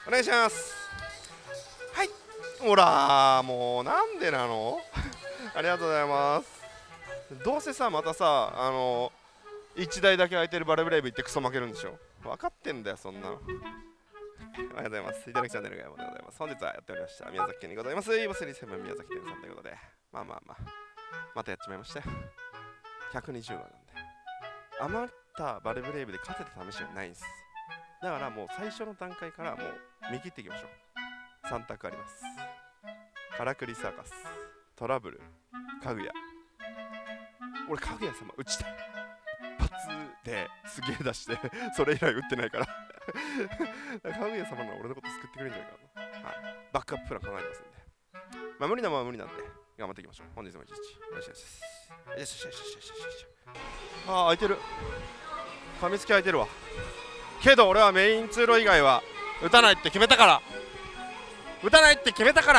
お願いします。はい、ほらもうなんでなのありがとうございます。どうせさまたさ1台だけ空いてるバルブレイブ行ってクソ負けるんでしょ。分かってんだよそんなの。ありがとうございます。いただきチャンネルが山でございます。本日はやっておりました宮崎県にございますイーボスリーセブン宮崎店さんということで、またやっちまいましたよ。120話なんで余ったバルブレイブで勝てた試しはないんです。だからもう最初の段階からもう見切っていきましょう。3択あります。からくりサーカス、トラブル、かぐや。俺かぐや様打ちたい。一発ですげえ出してそれ以来打ってないからかぐや様の俺のこと救ってくれるんじゃないかな、はい、バックアッププラン考えてますんで、まあ無理なもんは無理なんで頑張っていきましょう。本日も一日よろしくお願いします。よしよしよしよしよしよし。ああ空いてる、噛みつき空いてるわ。けど俺はメイン通路以外は打たないって決めたから、打たないって決めたから。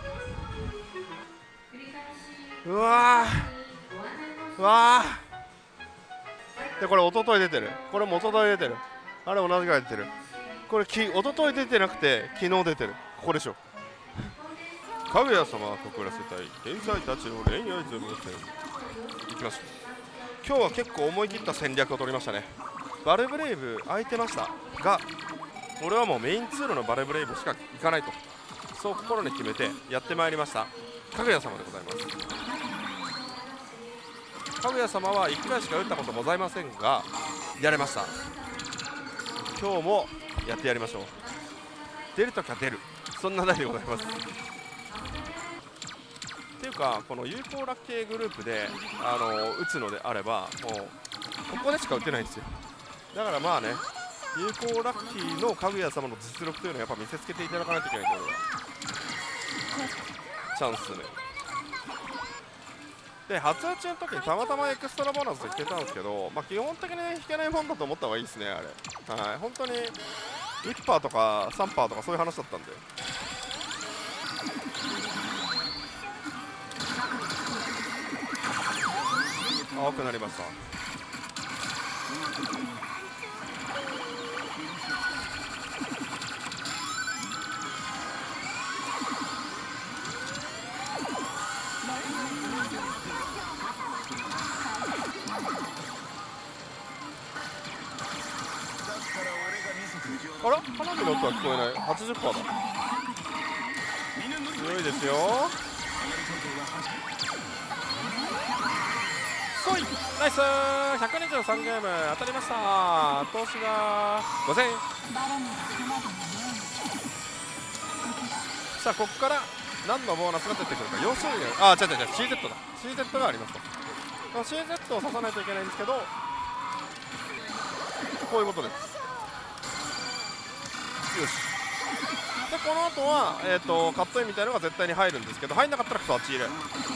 うわーうわーでこれ一昨日出てる、これも一昨日出てる、あれ同じぐらい出てる、これ一昨日出てなくて昨日出てる、ここでしょ。かぐや様は告らせたい天才たちの恋愛ゼロ戦いきましょう。今日は結構思い切った戦略を取りましたね。バルブレイブ空いてましたが俺はもうメイン通路のバルブレイブしか行かないと、そう心に決めてやってまいりましたかぐや様でございます。かぐや様は1回しか打ったことございませんがやれました。今日もやってやりましょう。出るときは出る、そんな台でございます。っていうかこの有効ラッキーグループで打つのであればもうここでしか打てないんですよ。だからまあね有効ラッキーのかぐや様の実力というのはやっぱ見せつけていただかないといけないところがチャンスね。で初打ちの時にたまたまエクストラボーナスで引けたんですけど、まあ、基本的に引けないもんだと思った方がいいですねあれ。はい、本当に1パーとか3パーとかそういう話だったんで。青くなりました。あら花火の音は聞こえない。 80% だ。強いですよ。そいナイスー。123ゲーム当たりました。投資が5000円。さあここから何のボーナスが出てくるか。要するにあ違う CZ だ。 CZ がありますと。 CZ を刺さないといけないんですけどこういうことです。よしでこの後はカットインみたいなのが絶対に入るんですけど入んなかったらクソあっち入れ。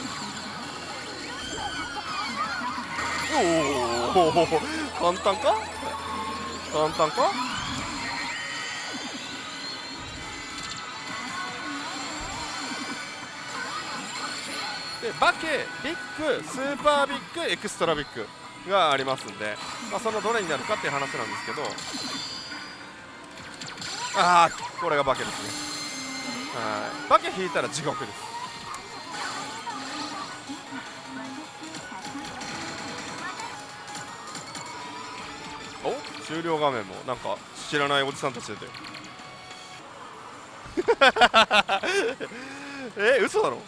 おお簡単か簡単か。でバケビッグスーパービッグエクストラビッグがありますんで、まあ、そのどれになるかっていう話なんですけど、ああこれがバケですね。はい、バケ引いたら地獄です。お終了画面もなんか知らないおじさんたち出てる嘘だろ。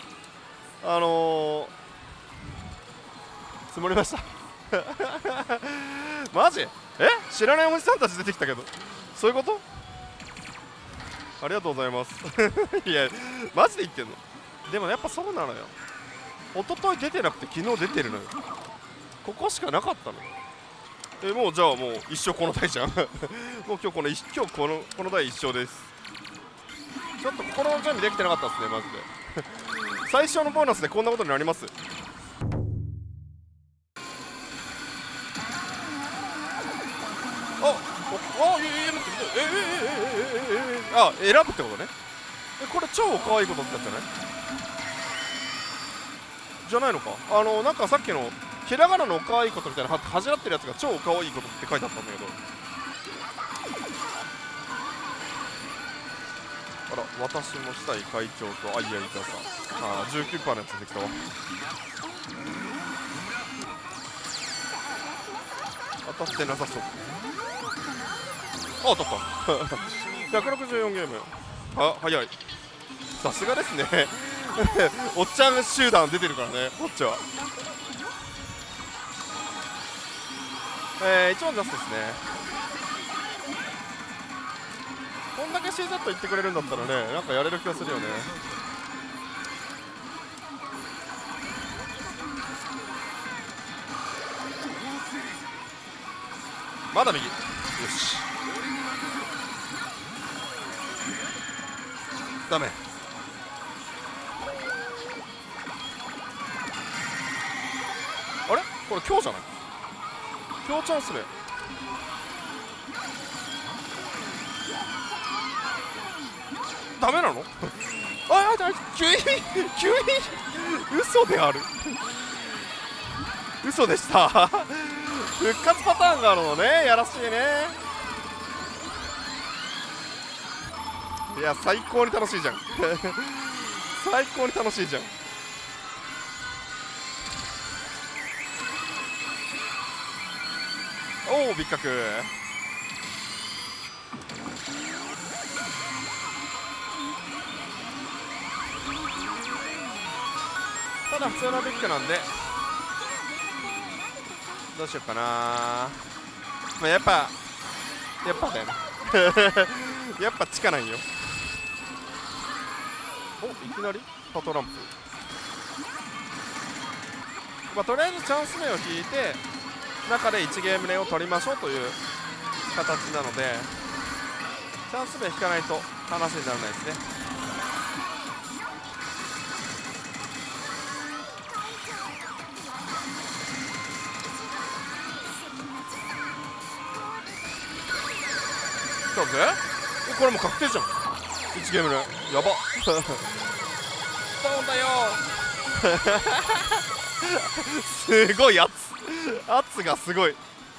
積もりましたマジ知らないおじさんたち出てきたけどそういうこと。ありがとうございますいやマジで言ってんの。でもやっぱそうなのよ。一昨日出てなくて昨日出てるのよ。ここしかなかったの。もうじゃあもう一生この台じゃんもう今日この台一生です。ちょっと心の準備できてなかったですねマジで最初のボーナスでこんなことになります。あ選ぶってことね。これ超可愛いことってやつじゃないじゃないのか。なんかさっきのひらがなの可愛いことみたいな恥じらってるやつが超可愛いことって書いてあったんだけどあら、私もしたい会長といやいたさあ、19% のやつ出てきたわ。当たってなさそう。あ、当たった164ゲーム。あ、早い。さすがですねおっちゃん集団出てるからね、こっちは。1番ジャストですね。こんだけ CZ 言ってくれるんだったらね、なんかやれる気がするよね。まだ右。よし、ダメ。あれ、これ今日じゃない？今日チャンスね。ダメなの急に嘘である嘘でした復活パターンがあるのね。やらしいね。いや、最高に楽しいじゃん最高に楽しいじゃん。おお、ビッカク。ただ普通のビッグなんでどうしようかな。まあ、やっぱだよねやっぱ地下なんよ。お、いきなりパトランプ。まあ、とりあえずチャンス目を引いて中で1ゲーム目を取りましょうという形なので、チャンス目引かないと話にならないですね。来たぜ。これもう確定じゃん。1ゲーム目やばドーンだよすごい圧がすごい。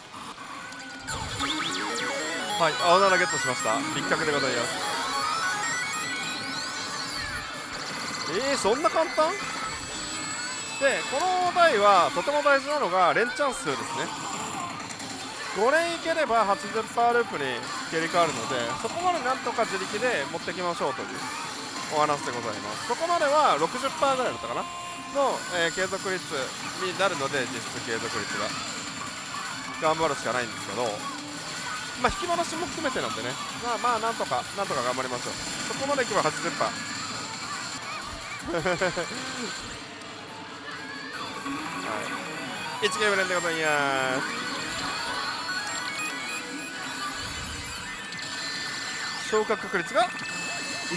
はい、青7ゲットしました。立角でございます。そんな簡単で、この台はとても大事なのが連チャン数ですね。5連いければ 80% ループに切り替わるので、そこまでなんとか自力で持ってきましょうというお話でございます。そこまでは 60% ぐらいだったかなの、継続率になるので、実質継続率が頑張るしかないんですけど、まあ引き戻しも含めてなんでね、まあなんとか頑張りましょう。そこまでいけば 80%はい、1ゲーム連でございます。昇格確率が 1% です。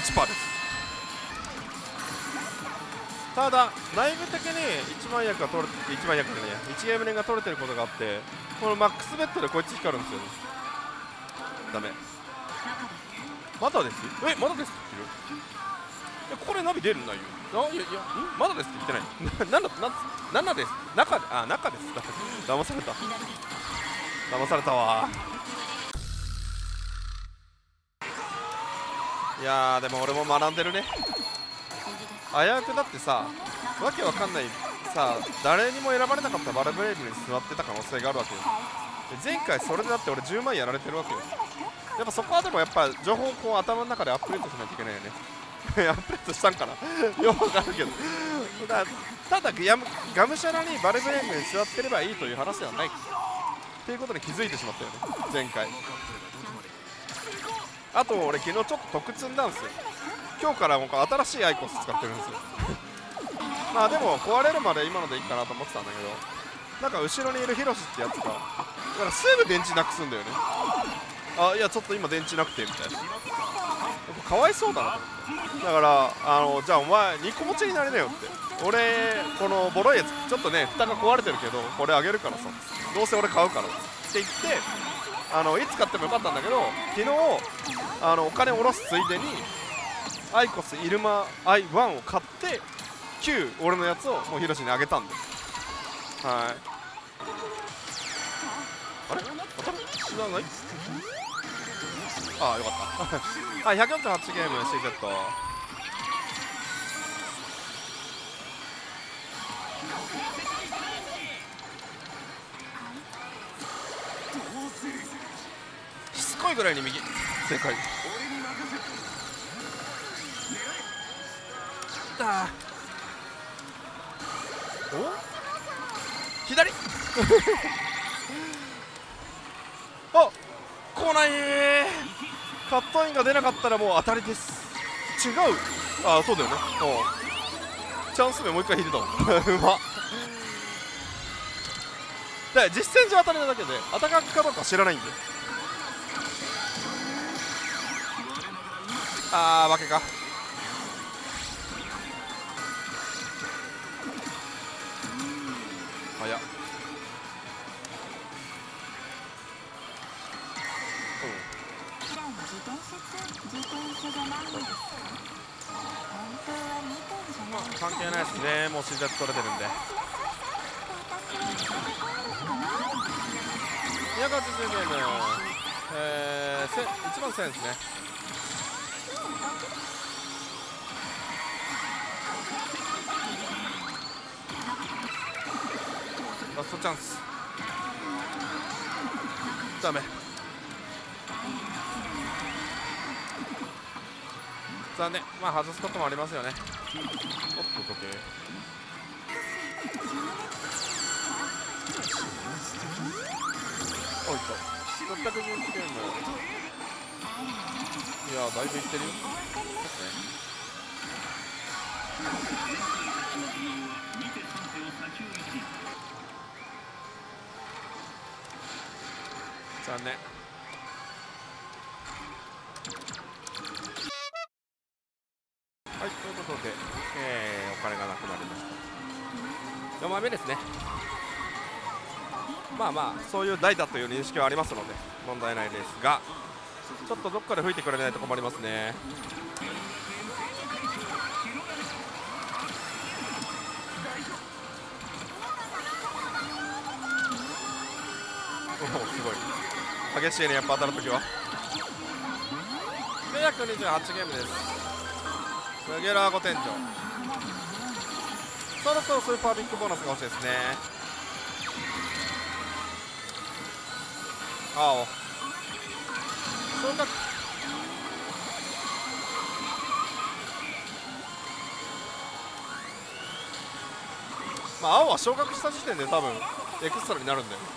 ただ内部的に1万役が取れて、1万役じゃないや、1ゲーム連が取れてることがあって、このマックスベッドでこいつ光るんですよね。ダメ。まだです。まだですって言ってる。これナビ出るんないよ。まだですって言ってない。7です。中です。騙されたわ。いやー、でも俺も学んでるね。危うくだってさ、わけわかんないさ、誰にも選ばれなかったバルブレイブに座ってた可能性があるわけよ。前回それでだって俺10万やられてるわけよ。やっぱそこはでもやっぱ情報をこう頭の中でアップデートしないといけないよねアップデートしたんかなよくわかるけどただがむしゃらにバルブレイブに座ってればいいという話ではないっていうことに気づいてしまったよね、前回。あと俺昨日ちょっと得積んだんですよ。今日からもう新しいアイコス使ってるんですよまあでも壊れるまで今のでいいかなと思ってたんだけど、なんか後ろにいるヒロシってやつがだからすぐ電池なくすんだよね。いやちょっと今電池なくてみたいな、かわいそうだなと思って。だからじゃあお前2個持ちになりなよって、俺このボロいやつちょっとね蓋が壊れてるけどこれあげるからさ、どうせ俺買うからって言っていつ買ってもよかったんだけど、昨日お金下ろすついでにアイコスイルマ i1 を買って旧俺のやつをもうヒロシにあげたんで、はい。あれ当たる知らないああよかったはい、148ゲーム C セット。しつこいぐらいに右正解だ。お左あ来ないカットインが出なかったらもう当たりです。違うあそうだよね。チャンス目もう一回引いてたもんうまっで実戦上当たりなだけでアタックかどうか知らないんで。あー負けか。早っ。関係ないですね、もう CZ 取れてるんで。280ゲーム、1番1000ですね。ラストチャンスダメ。残念。まあ外すこともありますよね。おっと時計おいと611ゲーム。いやだいぶいってるよ。残念。はい、ということで、お金がなくなりました。4枚目ですね。まあまあそういう台だという認識はありますので問題ないですが、ちょっとどっかで吹いてくれないと困りますね。おおすごい激しいね、やっぱ当たるときは。928ゲームです。ムゲラー5天井。そろそろスーパービッグボーナスが欲しいですね。青昇格。まあ青は昇格した時点で多分エクストラになるんだよ。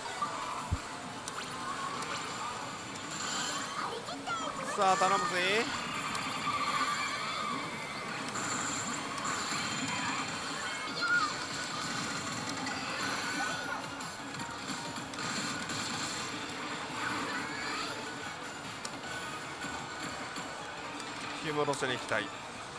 さあ頼むぜ。引き戻しに行きたい。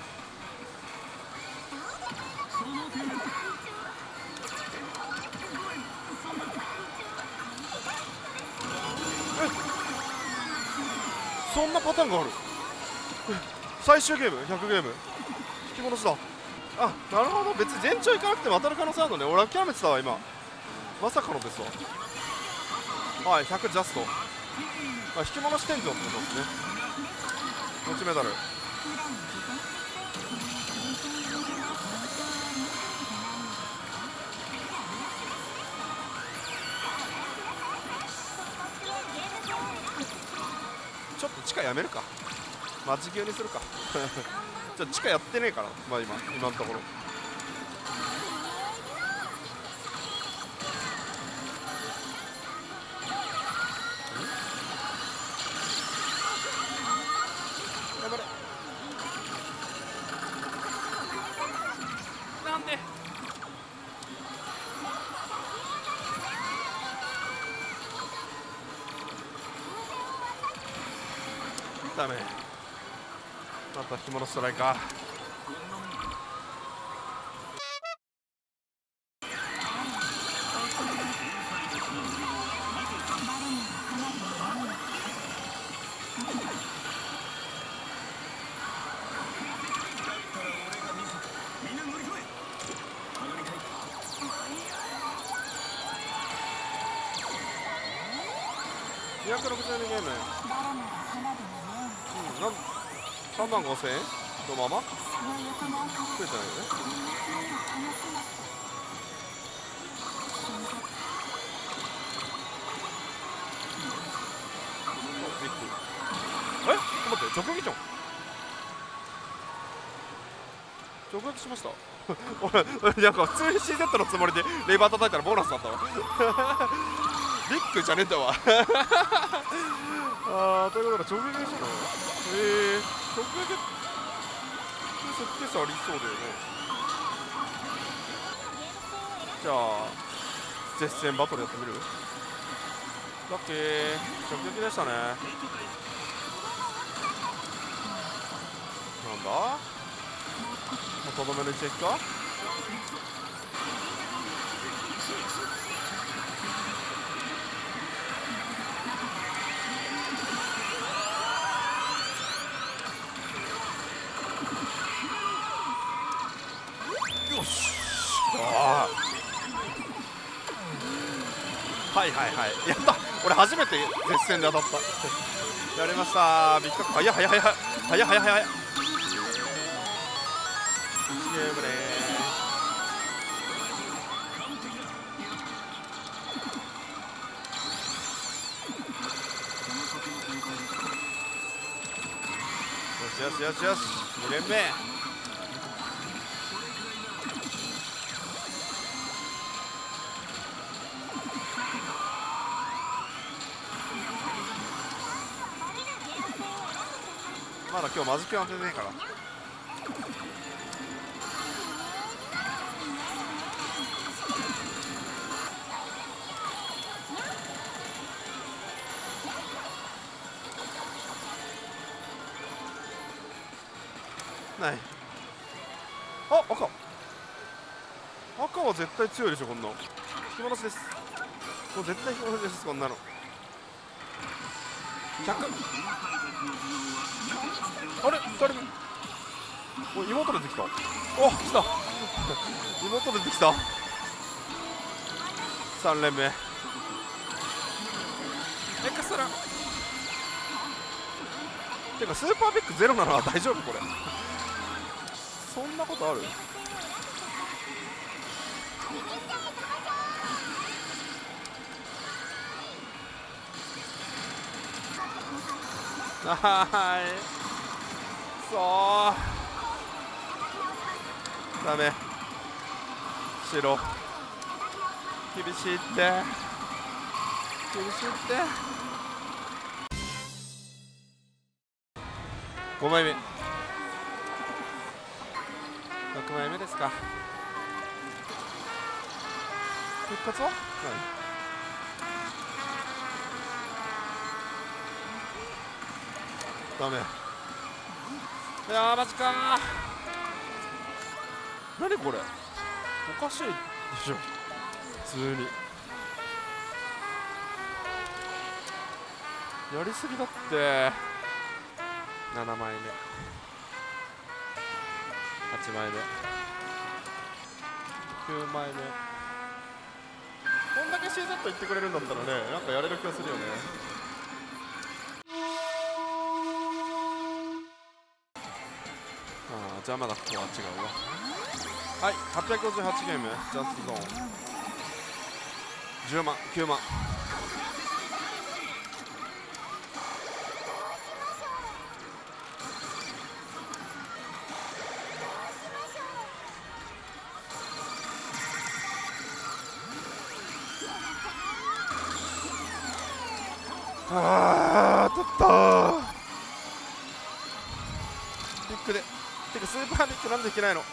そんなパターンがある。最終ゲーム100ゲーム引き戻しだ。あなるほど、別に全長いかなくても当たる可能性あるのね。俺諦めてたわ今。まさかのですわ。はい100ジャスト、引き戻し天井ってことですね。持ちメダル。ちょっと地下やめるか、マジ牛にするかちょっと地下やってねえから、まあ今のところ。頑張れ。なんでダメ。また引き戻すトライか。262ゲーム。 35,000円のまま増えてないよね。ビッグ。待って直撃じゃん。直撃しました。俺なんか普通に C セットのつもりでレバー叩いたらボーナスだったわ。ビッグじゃねえんだわ。ということで直撃でしたね。直撃設定差ありそうだよね。じゃあ絶戦バトルやってみる。ラッキー直撃でしたね。なんだもうとどめの一撃か。よし。はいはいはい、やった。俺初めて絶戦で当たった。やりました。ビッグ早い早い早い早い早い早い早い。1ゲームね。よしよしよしよし、2連目。まだ今日マジック当ててねえから。ない。あ、赤は絶対強いでしょ。こんなの引き戻しです。もう絶対引き戻しです。こんなの100。あれ2人目。お、妹出てきた。お、来た。妹出てきた。3連目エクストラ。てかスーパービッグゼロなのは大丈夫これ。そんなことある。はいそうダメ。白厳しいって厳しいって5枚目6枚目ですか。復活はない。ダメ。いやーマジかー。何これおかしいでしょ普通に。やりすぎだって。7枚目8枚目9枚目。こんだけ CZ 言ってくれるんだったらね、なんかやれる気がするよね。じゃあまだここは違うわ。はい、858ゲームジャストゾーン10万9万。取ったー。ビッグで。てかスーパービッグなんでいけないの。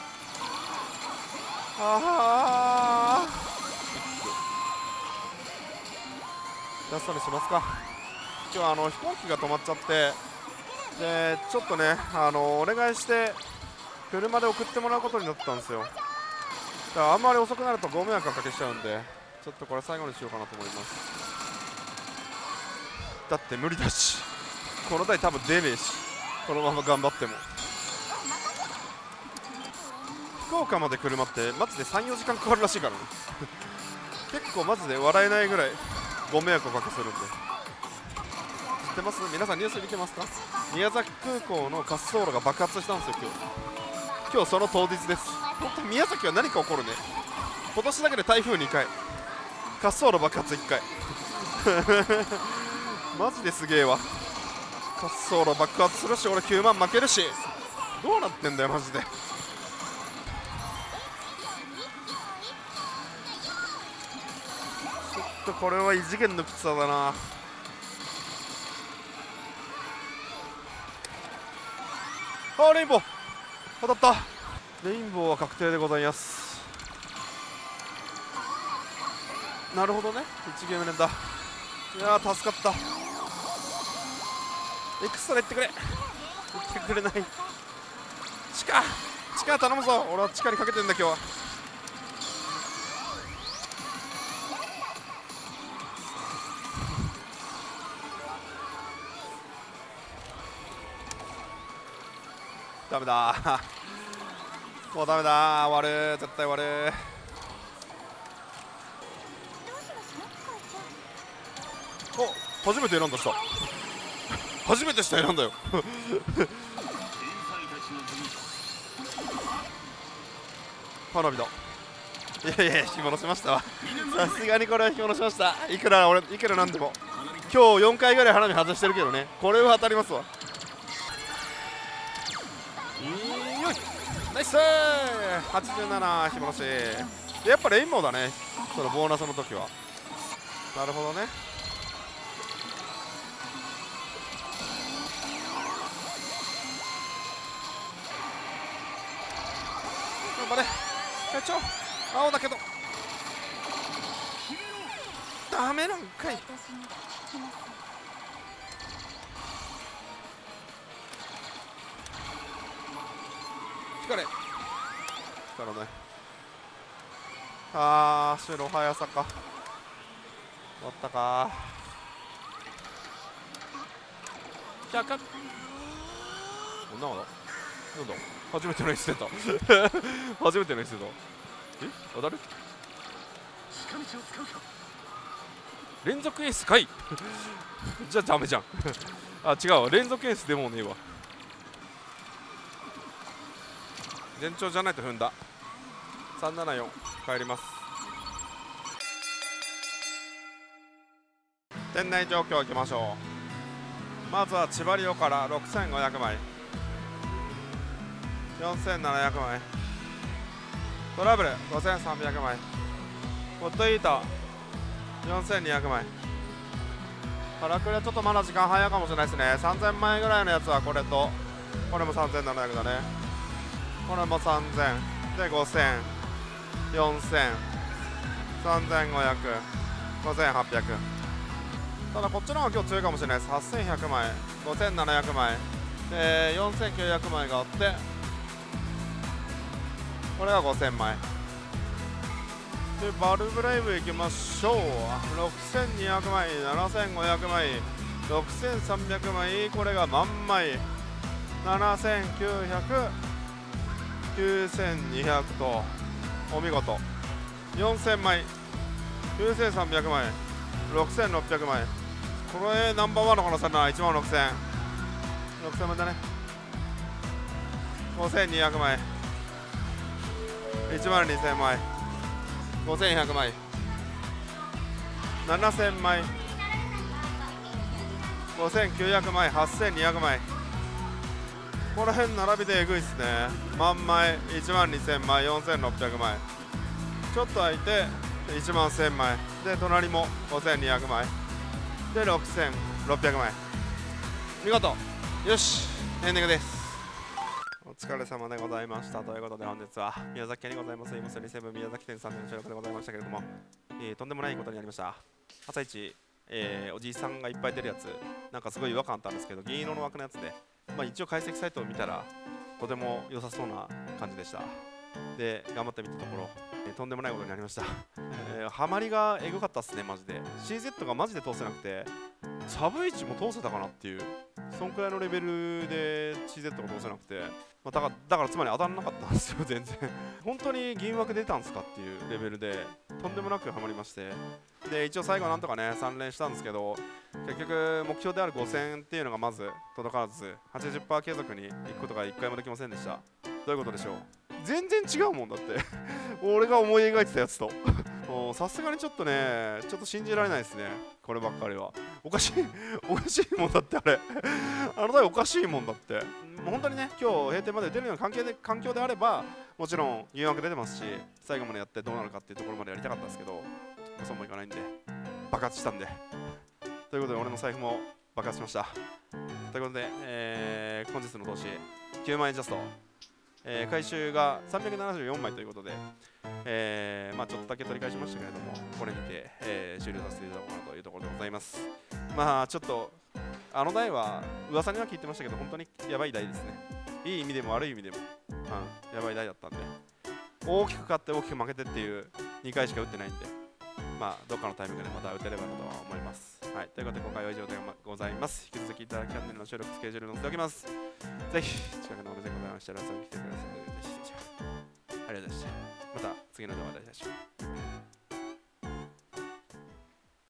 ラストにしますか。今日は飛行機が止まっちゃって、でちょっとねお願いして車で送ってもらうことになったんですよ。だからあんまり遅くなるとご迷惑をかけちゃうんで、ちょっとこれ最後にしようかなと思います。だって無理だし、この台多分出ねえし、このまま頑張っても。福岡まで車ってマジで 3,4 時間かかるらしいからね。結構マジで笑えないぐらいご迷惑をおかけするんで。知ってます？皆さんニュース見てますか？ 宮崎空港の滑走路が爆発したんですよ今日その当日です。本当に宮崎は何か起こるね。今年だけで台風2回、滑走路爆発1回マジですげえわ。滑走路爆発するし、俺9万負けるし、どうなってんだよマジで。ちょっとこれは異次元のきつさだな。あ、レインボー当たった。レインボーは確定でございます。なるほどね、1ゲーム連打。いやー助かった。エクストラいってくれ、いってくれない。地下頼むぞ。俺は地下にかけてんだ今日は。ダメだもうダメだ、終わる、絶対終わる。お、初めて選んだ人初めてした選んだよ花火だ。いや引き戻しましたわさすがにこれは引き戻しました。いくらなんでも今日4回ぐらい花火外してるけどね、これは当たりますわ。よいナイスー87引き戻し。やっぱレインボーだね、そのボーナスの時は。なるほどね。頑張れ会長、青だけどダメなんかい。光らない。白速さか終わったか。100こんなのだ。なんだ初めてのエース出た初めてのエース出た。当たる連続エースかいじゃあダメじゃんあ、違うわ、連続エースでもねえわ。前兆じゃないと踏んだ。374帰ります。店内状況いきましょう。まずは千葉リオから6500枚、4700枚、トラブル5300枚、ホットイーター4200枚。からくりはちょっとまだ時間早いかもしれないですね。3000枚ぐらいのやつはこれとこれも3700だね。これも3000で5000、4000、3500、5800。ただこっちの方が今日強いかもしれないです。8100枚、5700枚で4900枚があって、これが5000枚で、バルブレイブいきましょう。6200枚、7500枚、6300枚、これが万枚、7900、9200とお見事。4000枚、9300枚、6600枚、これナンバーワンの可能性な。1万6000、6000枚だね。5200枚、1万2000枚、5100枚、7000枚、5900枚、8200枚。この辺並びでえぐいっすね。万枚、1万2000枚、4600枚、ちょっと空いて1万1000枚で、隣も5200枚で6600枚。見事よし、エンディングです。お疲れ様でございました。ということで本日は宮崎県にございますイモスリセブン宮崎店さんでの収録でございましたけれども、とんでもないことになりました。朝一、おじいさんがいっぱい出るやつ、なんかすごい違和感あったんですけど、銀色の枠のやつで、一応解析サイトを見たらとても良さそうな感じでした。で頑張ってみたところ、とんでもないことになりました。ハマりがエグかったっすねマジで。 CZ がマジで通せなくて、サブ H も通せたかなっていうそんくらいのレベルで CZ が通せなくて、まあ、だからつまり当たらなかったんですよ全然本当に銀枠出たんですかっていうレベルでとんでもなくハマりまして、で一応最後なんとかね3連したんですけど、結局目標である5000っていうのがまず届かず 80% 継続に行くことが1回もできませんでした。どういうことでしょう。全然違うもんだって俺が思い描いてたやつとさすがにちょっとね、ちょっと信じられないですね、こればっかりは。おかしいもんだって、あれあの台おかしいもんだって。もう本当にね、今日閉店まで打てるような環境であれば、もちろん誘惑出てますし、最後までやってどうなるかっていうところまでやりたかったんですけど、そうもいかないんで、爆発したんで。ということで、俺の財布も爆発しました。ということで、本日の投資、9万円ジャスト。回収が374枚ということで、まあちょっとだけ取り返しましたけれども、これにて、終了させていただこうかなというところでございます。まあちょっとあの台は噂には聞いてましたけど、本当にやばい台ですね。いい意味でも悪い意味でも、やばい台だったんで、大きく勝って大きく負けてっていう2回しか打ってないんで、まあどっかのタイミングでまた打てればなとは思います。はい、ということで今回は以上でございます。引き続きいただきチャンネルの収録スケジュール載せておきます。ぜひ近くのお店ございましたら遊びに来てください。ありがとうございました。また次の動画でお会いしましょう。